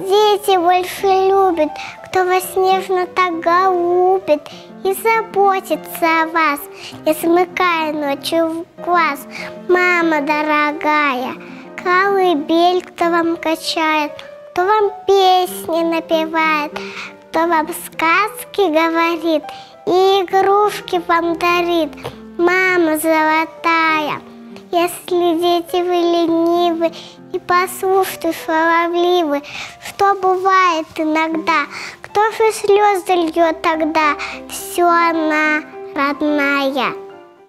дети больше любят, кто вас нежно так голубит и заботится о вас, не смыкая ночью в глаз. Мама дорогая, колыбель кто вам качает, кто вам песни напевает, кто вам сказки говорит и игрушки вам дарит. Мама золотая, если дети вы ленивы и послушны, шаловливы, что бывает иногда, кто же слезы льет тогда, все она родная.